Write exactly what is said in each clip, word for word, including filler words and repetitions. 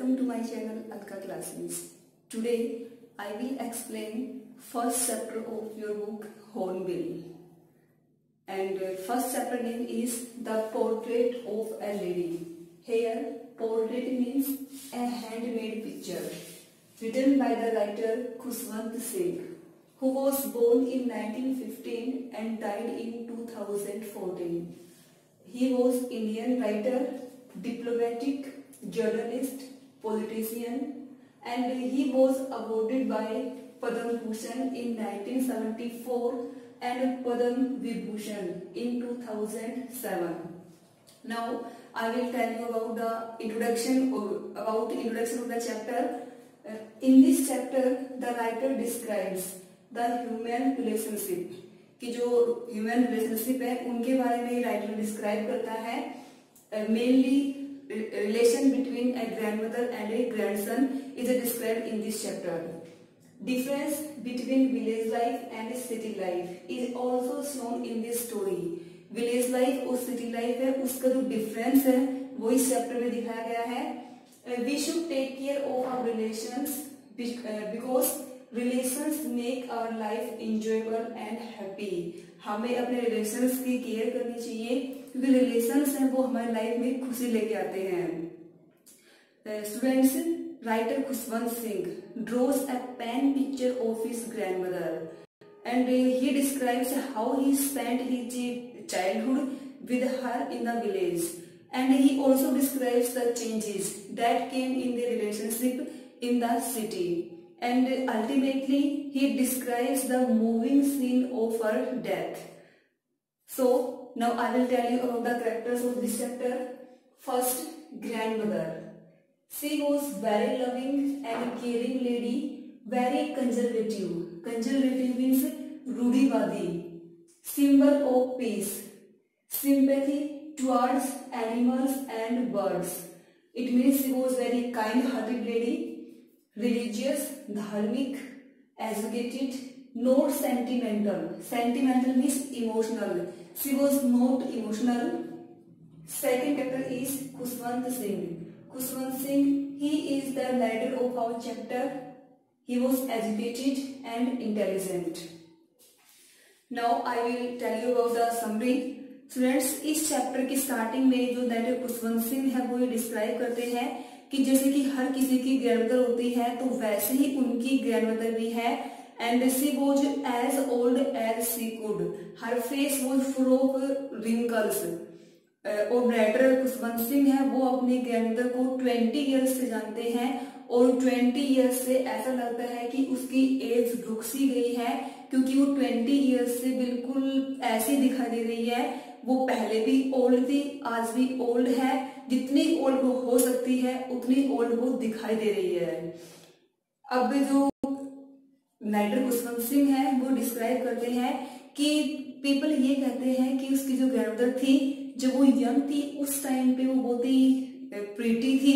Welcome to my channel Alka Classes. Today I will explain first chapter of your book Hornbill. And uh, first chapter name is The Portrait of a Lady. Here portrait means a handmade picture written by the writer Khushwant Singh, who was born in nineteen fifteen and died in two thousand fourteen. He was Indian writer, diplomatic, journalist, politician, and he was awarded by Padma Bhushan in nineteen seventy-four and Padma Vibhushan in two thousand seven. Now I will tell you about the introduction about the introduction of the chapter. Uh, in this chapter, the writer describes the human relationship. कि जो human relationship है उनके बारे में writer describe करता है. Mainly relation between a grandmother and a grandson is described in this chapter. Difference between village life and city life is also shown in this story. Village life और city life है उसका जो difference है वो इस chapter में दिखाया गया है. We should take care of our relations because relations make our life enjoyable and happy. हमें अपने रिलेशंस की केयर करनी चाहिए क्योंकि रिलेशंस हैं वो हमारी लाइफ में खुशी लेके आते हैं. Students, writer Khushwant Singh draws a pen picture of his grandmother and he describes how he spent his childhood with her in the village and he also describes the changes that came in the relationship in the city. And ultimately, he describes the moving scene of her death. So, now I will tell you about the characters of this chapter. First, grandmother. She was very loving and caring lady, very conservative. Conservative means रूढ़िवादी. Symbol of peace. Sympathy towards animals and birds. It means she was very kind-hearted lady. Religious, dharmic, educated, not sentimental. Sentimental means emotional. She was not emotional. Second character is Khushwant Singh. Khushwant Singh, he is the leader of our chapter. He was educated and intelligent. Now I will tell you about the summary. Students, इस chapter की starting में जो letter Khushwant Singh है वो ये describe करते हैं कि जैसे कि हर किसी की ग्रैंडमदर होती है तो वैसे ही उनकी ग्रैंडमदर भी है. And she was as old as she could. Her face was full of wrinkles. और राइटर खुशवंत सिंह है वो अपनी ग्रैंडमदर को ट्वेंटी इयर्स से जानते हैं और ट्वेंटी इयर्स से ऐसा लगता है कि उसकी एज रुक सी गई है क्योंकि वो ट्वेंटी इयर्स से बिल्कुल ऐसी दिखाई दे रही है. वो पहले भी ओल्ड थी, आज भी ओल्ड है. जितनी ओल्ड वो हो सकती है उतनी ओल्ड वो दिखाई दे रही है. अब जो राइटर खुशवंत सिंह है वो डिस्क्राइब करते हैं कि पीपल ये कहते हैं कि उसकी जो ग्रैंडमदर थी जब वो यंग थी उस टाइम पे वो बहुत ही प्रीटी थी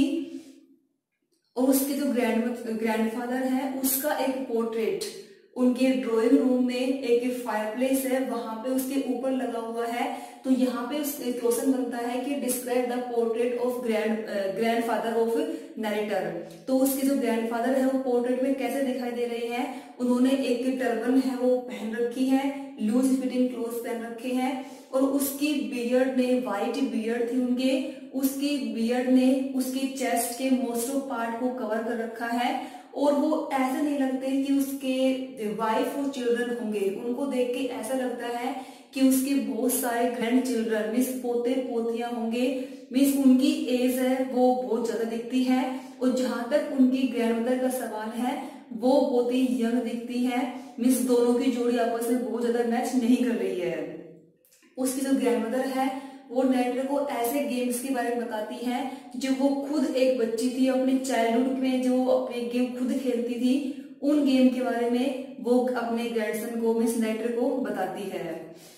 और उसके जो ग्रैंड ग्रैंडफादर है उसका एक पोर्ट्रेट उनके ड्राइंग रूम में एक फायरप्लेस है वहां पे उसके ऊपर लगा हुआ है. तो यहाँ पे क्वेश्चन बनता है कि describe the portrait of grand grandfather of narrator. तो उसके जो ग्रैंडफादर है वो पोर्ट्रेट में कैसे दिखाई दे रहे हैं. उन्होंने एक टर्बन है वो पहन रखी है, लूज फिटिंग क्लोथ पहन रखे हैं और उसकी बियर्ड ने व्हाइट बियर्ड थी उनके उसकी बियर्ड ने उसकी चेस्ट के मोस्ट ऑफ पार्ट को कवर कर रखा है और वो ऐसे नहीं लगते कि उसके वाइफ और चिल्ड्रन होंगे. उनको देख के ऐसा लगता है कि उसके बहुत सारे ग्रैंड चिल्ड्रन मीन्स पोते पोतियां होंगे. मीन्स उनकी एज है वो बहुत ज्यादा दिखती है और जहां तक उनकी ग्रैंडमदर का सवाल है वो बहुत ही यंग दिखती है. मीन्स दोनों की जोड़ी आपस में बहुत ज्यादा मैच नहीं कर रही है. उसकी जो ग्रैंडमदर है वो नरेटर को ऐसे गेम्स के बारे में बताती है जो वो खुद एक बच्ची थी अपने चाइल्डहुड में जो अपने गेम खुद खेलती थी. उन गेम के बारे में वो अपने ग्रैंडसन को मिस नरेटर को बताती है.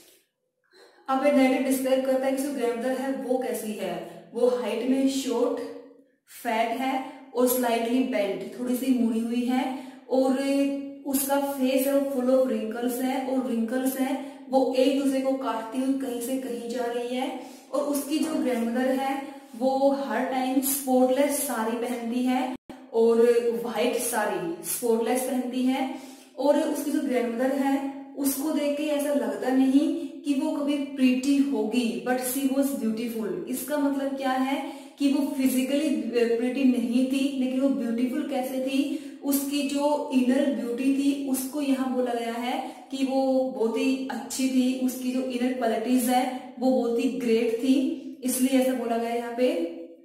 अब नरेटर डिस्क्राइब करता है कि जो ग्रैंडमदर है वो कैसी है. वो हाइट में शॉर्ट, फैट है और स्लाइटली बेंट, थोड़ी सी मुड़ी हुई है और उसका फेस है वो फुल ऑफ रिंकल्स है और रिंकल्स है वो एक दूसरे को काटती हुई कहीं से कहीं जा रही है. और उसकी जो ग्रैंडमदर है वो हर टाइम स्पॉटलेस साड़ी पहनती है और व्हाइट साड़ी स्पॉटलेस पहनती है। और उसकी जो ग्रैंडमदर है उसको देख के ऐसा लगता नहीं कि वो कभी प्रीटी होगी, बट सी वॉज ब्यूटीफुल। इसका मतलब क्या है कि वो फिजिकली प्रीटी नहीं थी, लेकिन वो ब्यूटीफुल कैसे थी, उसकी जो इनर ब्यूटी थी उसको यहाँ बोला गया है कि वो बहुत ही अच्छी थी, उसकी जो इनर क्वालिटीज है वो बहुत ही ग्रेट थी, इसलिए ऐसा बोला गया यहाँ पे।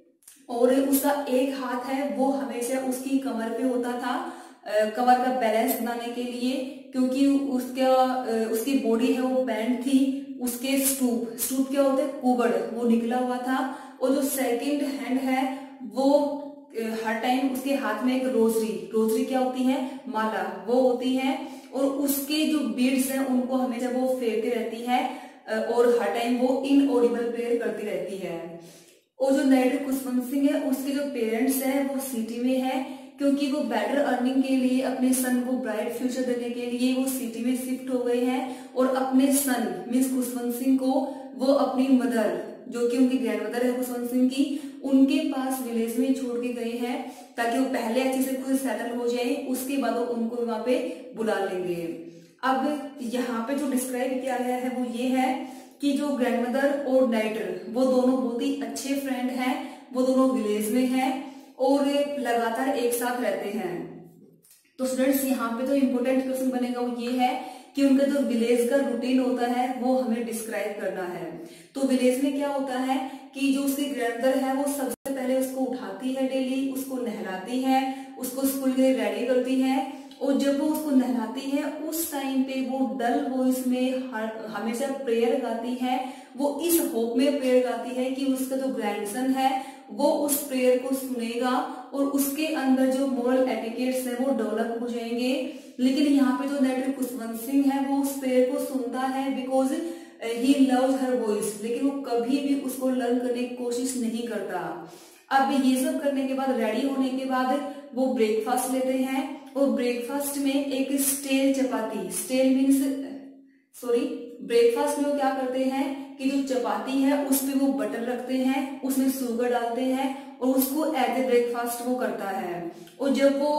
और उसका एक हाथ है वो हमेशा उसकी कमर पे होता था, कमर का बैलेंस बनाने के लिए, क्योंकि उसका उसकी बॉडी है वो बैंड थी, उसके स्टूप स्टूप क्या होते हैं कुबड़ वो निकला हुआ था। और जो सेकंड हैंड है वो हर टाइम उसके हाथ में एक रोजरी रोजरी क्या होती है माला वो होती है, और उसके जो बीड्स हैं उनको हमेशा वो फेरती रहती है और हर टाइम वो इनऑडिबल प्रेयर करती रहती है। और जो नायडू खुशवंत सिंह है उसके जो पेरेंट्स हैं वो सिटी में है, क्योंकि वो बेटर अर्निंग के लिए अपने सन को ब्राइट फ्यूचर देने के लिए वो सिटी में शिफ्ट हो गए हैं, और अपने सन मिस खुशवंत सिंह को वो अपनी मदर जो कि उनकी ग्रैंड मदर है खुशवंत सिंह की, उनके पास विलेज में छोड़ के गए हैं ताकि वो पहले अच्छे से खुद सेटल हो जाए, उसके बाद वो उनको वहां पे बुला लेंगे। अब यहाँ पे जो डिस्क्राइब किया गया है वो ये है कि जो ग्रैंडमदर और नाइटर वो दोनों बहुत ही अच्छे फ्रेंड हैं, वो दोनों विलेज में हैं और लगातार एक साथ रहते हैं। तो स्टूडेंट्स यहाँ पे तो इम्पोर्टेंट क्वेश्चन बनेगा वो ये है कि उनका जो विलेज का रूटीन होता है वो हमें डिस्क्राइब करना है। तो विलेज में क्या होता है कि जो उसकी ग्रैंडमदर है वो सबसे पहले उसको उठाती है डेली, उसको नहलाती है, उसको स्कूल के लिए रेडी करती है, और जब वो उसको नहलाती है उस टाइम पे वो डल वॉइस में हमेशा प्रेयर गाती है। वो इस होप में प्रेयर गाती है कि उसका जो ग्रैंडसन है वो उस प्रेयर को सुनेगा और उसके अंदर जो मोरल एटिकेट्स है वो डेवलप हो जाएंगे। लेकिन यहाँ पे जो नायडू खुशवंत सिंह है वो उस प्रेयर को सुनता है because he loves her voice, लेकिन वो कभी भी उसको लर्न करने की कोशिश नहीं करता। अब ये सब करने के बाद रेडी होने के बाद वो ब्रेकफास्ट लेते हैं, और ब्रेकफास्ट में एक stale chapati, stale means sorry breakfast में वो क्या करते हैं कि जो चपाती है उस पे वो बटर रखते हैं, उसमें शुगर डालते हैं और उसको एज ए ब्रेकफास्ट वो करता है। और जब वो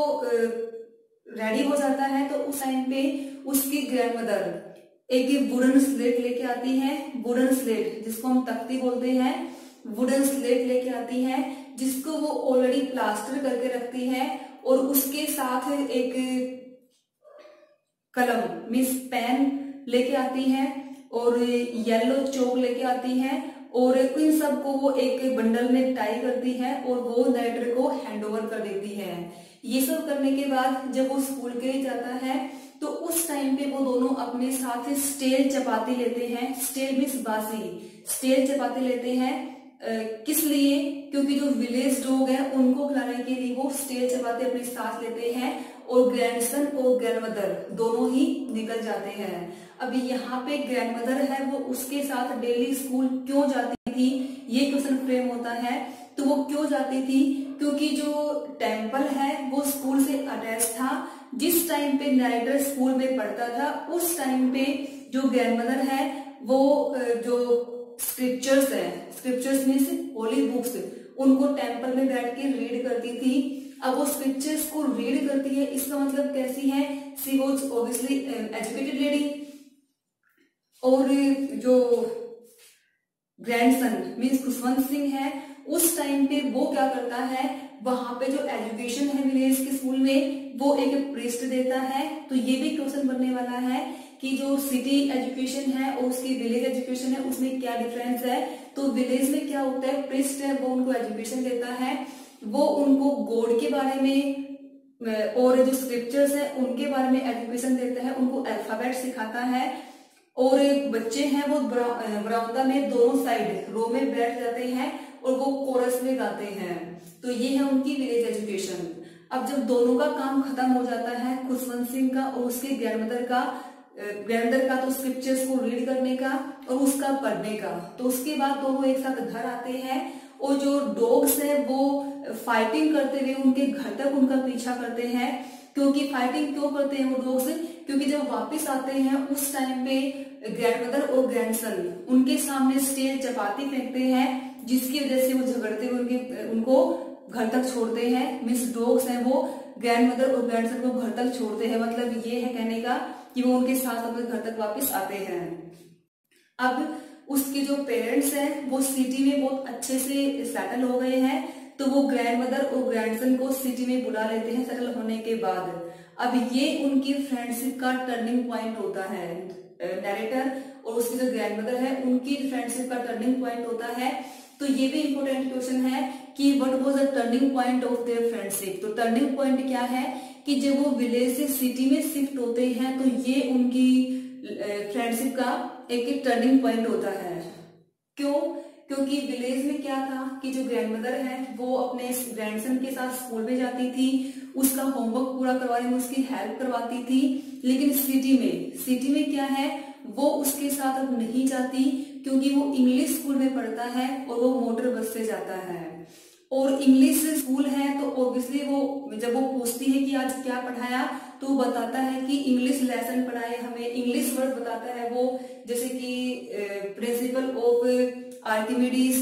रेडी हो जाता है तो उस टाइम पे उसकी ग्रैंडमदर एक वुडन स्लेट लेके आती है, वुडन स्लेट जिसको हम तख्ती बोलते हैं, वुडन स्लेट लेके आती है जिसको वो ऑलरेडी प्लास्टर करके रखती है, और उसके साथ एक कलम मीन्स पेन लेके आती है और येलो चौक लेके आती है, और इन सब को वो एक बंडल में टाई करती है और वो नाइटर को हैंड ओवर कर देती है। ये सब करने के बाद जब वो स्कूल के लिए जाता है तो उस टाइम पे वो दोनों अपने साथ स्टेल चपाती लेते हैं, स्टेल मीन्स बासी, स्टेल चपाती लेते हैं। uh, किस लिए? क्योंकि जो विलेज डॉग है उनको खिलाने के लिए वो स्टेल चपाती अपने साथ लेते हैं, और ग्रैंडसन और ग्रैंडमदर दोनों ही निकल जाते हैं। अभी यहाँ पे ग्रैंडमदर है वो उसके साथ डेली स्कूल क्यों जाती थी, ये क्वेश्चन फ्रेम होता है। तो वो क्यों जाती थी? क्योंकि जो टेम्पल है वो स्कूल से अटैच था। जिस टाइम पे नाइटर स्कूल में पढ़ता था उस टाइम पे जो ग्रैंडमदर है वो जो स्क्रिप्चर्स है, स्क्रिप्चर्स मीन्स होली बुक्स, उनको टेम्पल में बैठ के रीड करती थी। अब वो स्क्रिप्चर्स को रीड करती है, इसका मतलब कैसी है, she was obviously educated lady. और जो ग्रैंडसन मीन्स खुशवंत सिंह है उस टाइम पे वो क्या करता है, वहां पे जो एजुकेशन है विलेज के स्कूल में वो एक प्रिस्ट देता है। तो ये भी क्वेश्चन बनने वाला है कि जो सिटी एजुकेशन है और उसकी विलेज एजुकेशन है उसमें क्या डिफरेंस है। तो विलेज में क्या होता है, प्रिस्ट है वो उनको एजुकेशन देता है, वो उनको गॉड के बारे में और जो स्क्रिप्चर्स है उनके बारे में एजुकेशन देता है, उनको अल्फाबेट सिखाता है। और बच्चे हैं वो बरामदा में दोनों साइड रो में बैठ जाते हैं और वो कोरस में गाते हैं। तो ये है उनकी विलेज एजुकेशन। अब जब दोनों का काम खत्म हो जाता है, खुशवंत सिंह का और उसके ग्रैंडमदर का, ग्रैंडमदर का तो स्क्रिप्चर्स को रीड करने का और उसका पढ़ने का, तो उसके बाद दोनों एक साथ घर आते हैं और जो डॉग्स है वो फाइटिंग करते हुए उनके घर तक उनका पीछा करते हैं। क्योंकि फाइटिंग क्यों करते हैं वो डॉग्स, क्योंकि जब वापस आते हैं उस टाइम पे ग्रैंडमदर और ग्रैंडसन उनके सामने स्टेज चपाती फेंकते हैं, जिसकी वजह से वो झगड़ते हुए उनके उनको घर तक छोड़ते हैं। मिस डॉग्स हैं वो ग्रैंडमदर और ग्रैंडसन को घर तक छोड़ते हैं, मतलब ये है कहने का कि वो उनके साथ अपने घर तक वापस आते हैं। अब उसके जो पेरेंट्स हैं वो सिटी में बहुत अच्छे से सेटल हो गए हैं, तो वो ग्रैंडमदर और ग्रैंडसन को सिटी में बुला लेते हैं सेटल होने के बाद। अब ये उनकी फ्रेंडशिप का टर्निंग पॉइंट होता है। नैरेटर और उसकी जो ग्रैंडमदर है उनकी फ्रेंडशिप का टर्निंग पॉइंट होता है। तो ये भी इंपॉर्टेंट क्वेश्चन है कि what was the turning point of their friendship. तो टर्निंग पॉइंट क्या है कि जब वो विलेज से सिटी में शिफ्ट होते हैं तो ये उनकी फ्रेंडशिप का एक टर्निंग पॉइंट होता है। क्यों? क्योंकि विलेज में क्या था कि जो ग्रैंडमदर है वो अपने ग्रैंडसन के साथ स्कूल में जाती थी, उसका होमवर्क पूरा करवाने में उसकी हेल्प करवाती थी। लेकिन सिटी में सिटी में क्या है, वो उसके साथ अब नहीं जाती क्योंकि वो इंग्लिश स्कूल में पढ़ता है और वो मोटर बस से जाता है। और इंग्लिश स्कूल है तो ऑब्वियसली वो जब वो पूछती है कि आज क्या पढ़ाया, तो वो बताता है कि इंग्लिश लेसन पढ़ाए हमें, इंग्लिश वर्ड बताता है वो, जैसे कि प्रिंसिपल ऑफ आर्किमिडीज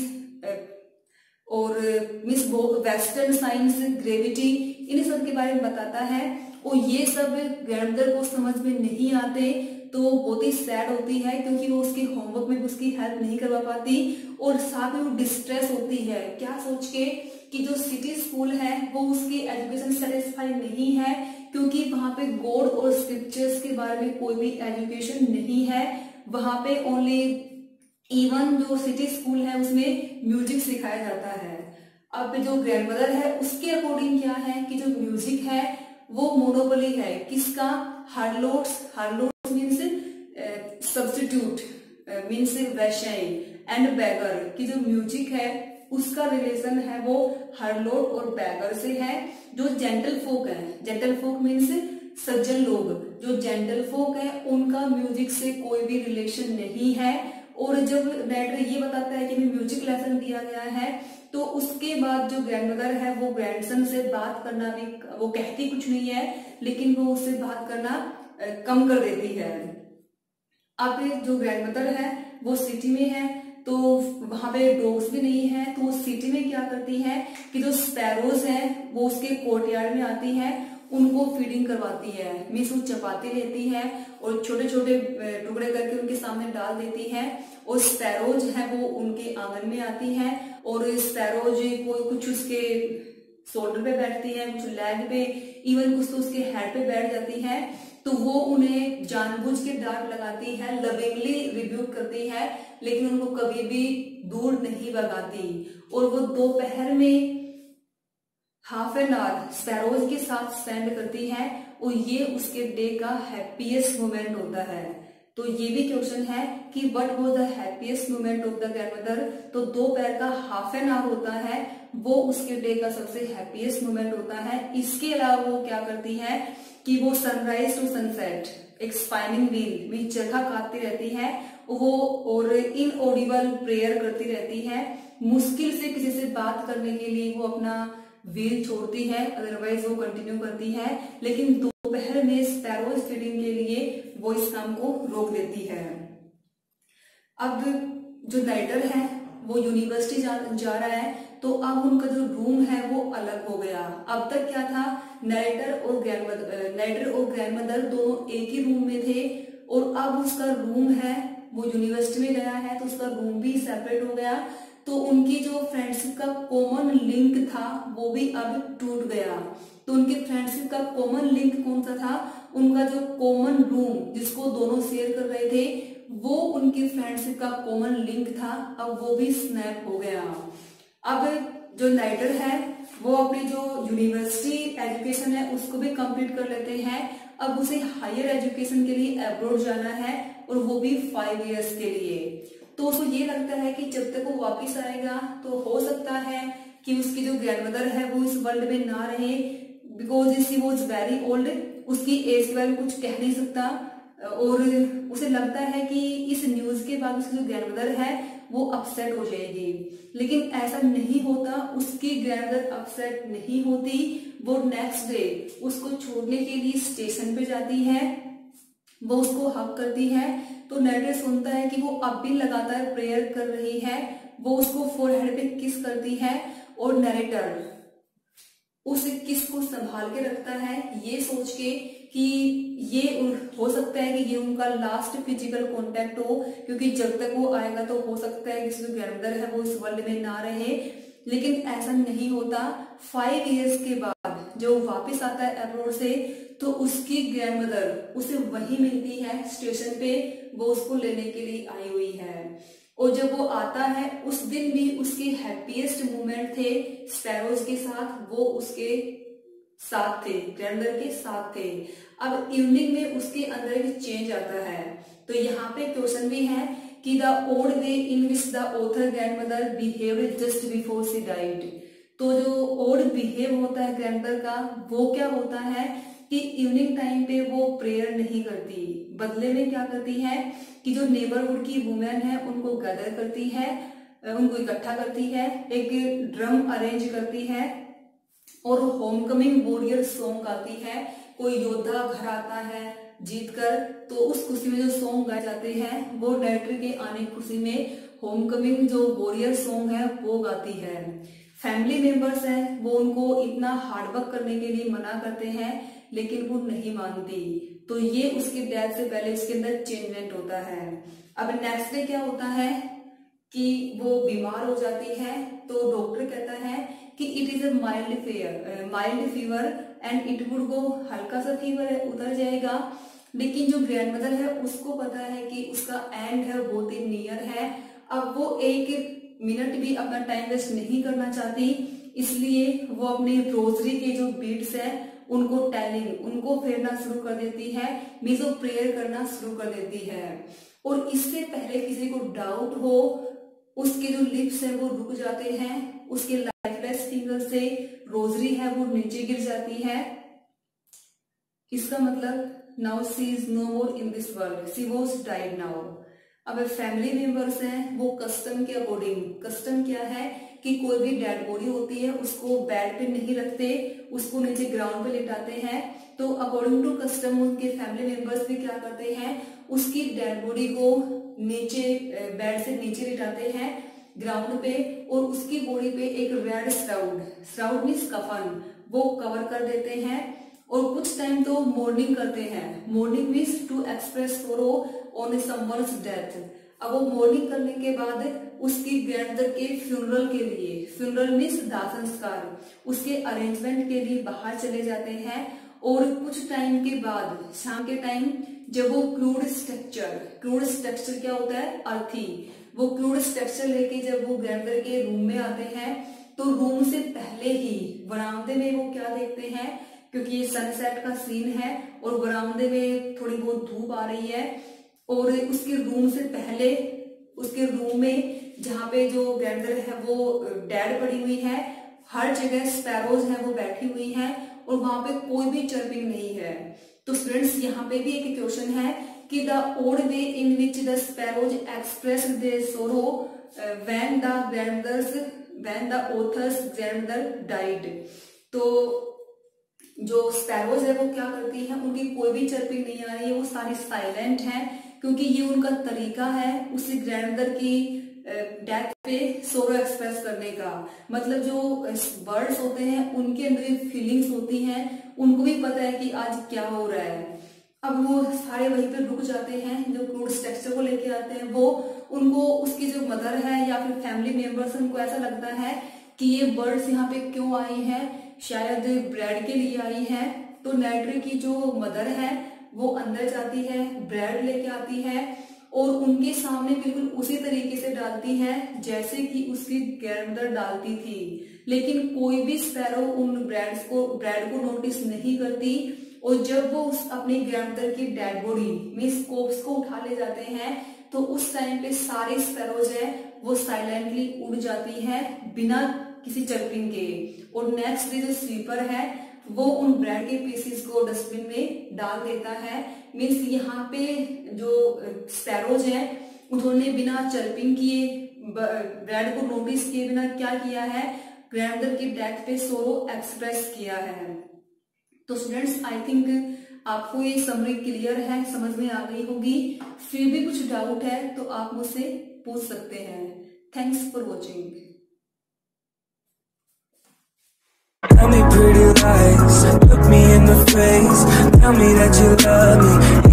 और मिस वेस्टर्न साइंस, ग्रेविटी, इन सब के बारे में बताता है। और ये सब ग्रैंडमदर को समझ में नहीं आते तो बहुत ही सैड होती है क्योंकि वो उसके होमवर्क में उसकी हेल्प नहीं करवा पाती और साथ में वो डिस्ट्रेस होती है, क्या सोच के कि जो सिटी स्कूल है वो उसकी एजुकेशन सेटिस्फाई नहीं है क्योंकि वहां पे गॉड और स्क्रिप्चर्स के बारे में कोई भी एजुकेशन नहीं है। वहां पे ओनली इवन जो सिटी स्कूल है उसमें म्यूजिक सिखाया जाता है। अब जो ग्रैंडमदर है उसके अकॉर्डिंग क्या है कि जो म्यूजिक है वो मोनोपोली है किसका, harlots. Harlots means substitute, means वैश्य एंड बैगर की जो म्यूजिक है उसका रिलेशन है वो हार्लोट और बैगर से है। जो जेंटल फोक है, जेंटल फोक मीन्स सज्जन लोग, जो जेंटल फोक है उनका म्यूजिक से कोई भी रिलेशन नहीं है। और जब नैरेटर ये बताता है कि हमें म्यूजिक लेसन दिया गया है तो उसके बाद जो ग्रैंडमदर है वो ग्रैंडसन से बात करना भी, वो कहती कुछ नहीं है लेकिन वो उससे बात करना कम कर देती है। अब जो ग्रैंडमदर है वो सिटी में है तो वहां पे डॉग्स भी नहीं है, तो वो सिटी में क्या करती है कि जो स्पैरोज हैं वो उसके कोर्टयार्ड में आती है, उनको फीडिंग करवाती है, मीन्स वो चपाती लेती है और छोटे छोटे टुकड़े करके उनके सामने डाल देती है। और स्पैरोज है वो उनके आंगन में आती है और स्पैरोज कोई कुछ उसके शोल्डर पे बैठती है, कुछ लेग पे, इवन कुछ तो उसके हेड पे बैठ जाती है। तो वो उन्हें जानबूझ के डांट लगाती है, लविंगली रिब्यूक करती है, लेकिन उनको कभी भी दूर नहीं भगाती। और वो दोपहर में हाफ एन आवर स्पैरोज के साथ स्पेंड करती है और ये उसके डे का हैप्पीएस्ट मोमेंट होता है। तो ये भी क्वेश्चन है कि what was the happiest moment of the grandmother. तो दोपहर का हाफ एन आवर होता है वो उसके डे का सबसे हैप्पीएस्ट मोमेंट होता है। इसके अलावा वो क्या करती है कि वो सनराइज टू सनसेट एक स्पाइनिंग व्हील में चरखा काटती रहती है वो और इनऑडिबल प्रेयर करती रहती है। मुश्किल से किसी से बात करने के लिए वो अपना व्हील छोड़ती है, अदरवाइज वो कंटिन्यू करती है, लेकिन दोपहर में स्पैरोज फीडिंग के लिए वो इस काम को रोक देती है। अब जो नाइटर है वो यूनिवर्सिटी जा, जा रहा है तो अब उनका जो रूम है वो अलग हो गया। अब तक क्या था, नैरेटर और ग्रैंडमदर नैरेटर और ग्रैंडमदर दोनों एक ही रूम में थे और अब उसका रूम है वो यूनिवर्सिटी में गया है तो उसका रूम भी सेपरेट हो गया। तो उनकी जो फ्रेंडशिप का कॉमन लिंक था वो भी अब टूट गया। तो उनके फ्रेंडशिप का कॉमन लिंक कौन सा था, उनका जो कॉमन रूम जिसको दोनों शेयर कर रहे थे वो उनकी फ्रेंडशिप का कॉमन लिंक था, अब वो भी स्नैप हो गया। अब जो नाइटर है वो अपनी जो यूनिवर्सिटी एजुकेशन है उसको भी कंप्लीट कर लेते हैं। अब उसे हायर एजुकेशन के लिए अब्रॉड जाना है और वो भी फाइव इयर्स के लिए। तो उसको ये लगता है कि जब तक वो वापिस आएगा तो हो सकता है कि उसकी जो ग्रैंडमदर है वो इस वर्ल्ड में ना रहे, because she was very old, उसकी एज के बारे में कुछ कह नहीं सकता और उसे लगता है कि इस न्यूज के बाद उसकी जो ग्रैंडमदर है वो अपसेट हो जाएगी। लेकिन ऐसा नहीं होता, उसकी ग्रैंडमदर अपसेट नहीं होती। वो नेक्स्ट डे उसको छोड़ने के लिए स्टेशन पे जाती है, वो उसको हक करती है तो नरेटर सुनता है कि वो अब भी लगातार प्रेयर कर रही है। वो उसको फोरहेड पे किस करती है और नरेटर उस किस को संभाल के रखता है ये सोच के कि ये हो सकता है कि ये उनका लास्ट फिजिकल कांटेक्ट हो, क्योंकि जब तक वो आएगा तो हो सकता है कि जो ग्रैंडमदर है वो इस वर्ल्ड में ना रहे। लेकिन ऐसा नहीं होता। फाइव इयर्स के बाद जब वो वापस आता है अब्रॉड से तो उसकी ग्रैंडमदर उसे वही मिलती है स्टेशन पे, वो उसको लेने के लिए आई हुई है। और जब वो आता है उस दिन भी उसके हैप्पीएस्ट मोमेंट थे स्पैरोज के साथ, वो उसके साथ थे, ग्रैंडमदर के साथ थे। अब इवनिंग में उसके अंदर एक चेंज आता है। तो यहाँ पे क्वेश्चन भी है कि the old way in which the author grandmother behaved just before she died. तो जो ओल्ड बिहेव होता है ग्रैंडमदर का वो क्या होता है कि इवनिंग टाइम पे वो प्रेयर नहीं करती, बदले में क्या करती है कि जो नेबरहुड की वुमेन है उनको गैदर करती है, उनको इकट्ठा करती है, एक ड्रम अरेंज करती है और होमकमिंग वॉरियर सॉन्ग गाती है। कोई योद्धा घर आता है जीतकर तो उस खुशी में जो सॉन्ग गाए जाते हैं वो नरेटर के आने की खुशी में होमकमिंग जो वॉरियर सॉन्ग है वो गाती है। फैमिली मेंबर्स हैं वो उनको इतना हार्डवर्क करने के लिए मना करते हैं लेकिन वो नहीं मानती। तो ये उसकी डेथ से पहले उसके अंदर चेंजमेंट होता है। अब नेक्स्ट डे क्या होता है कि वो बीमार हो जाती है तो डॉक्टर कहता है कि it is a mild fair mild fever and it would go, हल्का सा फीवर है उतर जाएगा। लेकिन जो ग्रैंडमदर है उसको पता है कि उसका एंड है बहुत ही नियर है। अब वो एक मिनट भी अपना टाइम वेस्ट नहीं करना चाहती, इसलिए वो अपने रोजरी के जो बीड्स है उनको टेलिंग उनको फेरना शुरू कर देती है, मीन्स वो प्रेयर करना शुरू कर देती है। और इससे पहले किसी को डाउट हो उसके जो लिप्स है वो रुक जाते हैं, उसके लाइफलेस फिंगर से रोजरी है वो नीचे गिर जाती है। इसका मतलब now she is no more in this world, she was died now. अब फैमिली मेंबर्स हैं वो कस्टम के अकॉर्डिंग, कस्टम क्या है कि कोई भी डेड बॉडी होती है उसको बेड पे नहीं रखते, उसको नीचे ग्राउंड पे लिटाते हैं। तो अकॉर्डिंग टू कस्टम उनके फैमिली मेंबर्स भी क्या करते हैं उसकी डेड बॉडी को नीचे बेड से नीचे लिटाते हैं ग्राउंड पे और उसकी बॉडी पे एक रेड श्राउड, श्राउड मीन्स कफन, वो कवर कर देते हैं। और कुछ टाइम तो मॉर्निंग करते हैं, mourning means to express sorrow on someone's death. अब वो मॉर्निंग करने के बाद उसकी ग्रैंडमदर के फ्यूनरल के लिए, फ्यूनरल मीन्स दाह संस्कार, उसके अरेंजमेंट के लिए बाहर चले जाते हैं। और कुछ टाइम के बाद शाम के टाइम जब वो क्रूड स्ट्रक्चर, क्रूड स्ट्रक्चर क्या होता है अर्थी, वो क्रूड स्ट्रक्चर लेके जब वो ग्रैंडमदर के रूम में आते हैं तो रूम से पहले ही बरामदे में वो क्या देखते हैं, क्योंकि ये सनसेट का सीन है और बरामदे में थोड़ी बहुत धूप आ रही है और उसके रूम से पहले उसके रूम में जहाँ पे जो ग्रैंडमदर है वो डेड पड़ी हुई है, हर जगह स्पैरोज है वो बैठी हुई है और वहां पे कोई भी चर्पिंग नहीं है। तो स्टूडेंट्स यहाँ पे भी एक क्वेश्चन है कि the old way in which the sparrows express their sorrow when the grandmothers when the author's grandmother died. तो जो स्पैरोज है वो क्या करती है, उनकी कोई भी चर्पिंग नहीं आ रही है, वो सारी साइलेंट है क्योंकि ये उनका तरीका है उसी ग्रैंडमदर की डेथ पे सोरो एक्सप्रेस करने का। मतलब जो बर्ड्स होते हैं उनके अंदर फीलिंग्स होती हैं, उनको भी पता है कि आज क्या हो रहा है। अब वो सारे वहीं पे रुक जाते हैं, जो क्रूड स्ट्रक्चर को लेके आते हैं वो, उनको उसकी जो मदर है या फिर फैमिली मेंबर्स उनको ऐसा लगता है कि ये बर्ड्स यहाँ पे क्यों आई हैं, शायद ब्रेड के लिए आई है। तो नरेटर की जो मदर है वो अंदर जाती है, ब्रेड लेके आती है और उनके सामने बिल्कुल उसी तरीके से डालती है जैसे कि उसकी ग्रैंडमदर डालती थी। लेकिन कोई भी स्पैरो उन ब्रेड्स को ब्रेड को नोटिस नहीं करती और जब वो उस अपनी ग्रैंडमदर की डेड बॉडी मींस कोर्प्स को उठा ले जाते हैं तो उस टाइम पे सारे स्पैरोज है वो साइलेंटली उड़ जाती है बिना किसी चर्पिंग के। और नेक्स्ट डे जो स्वीपर है वो उन ब्रेड के पीसेस को डस्टबिन में डाल देता है। मीन्स यहाँ पे जो स्पैरोज हैं उन्होंने बिना चर्पिंग किए ब्रेड को नोटिस किए बिना क्या किया है, ग्रैंडमदर की डेथ पे सोरो एक्सप्रेस किया है। तो स्टूडेंट्स आई थिंक आपको ये समरी क्लियर है, समझ में आ गई होगी। फिर भी कुछ डाउट है तो आप मुझसे पूछ सकते हैं। Thanks for watching. Tell me pretty lies, look me in the face, tell me that you love me.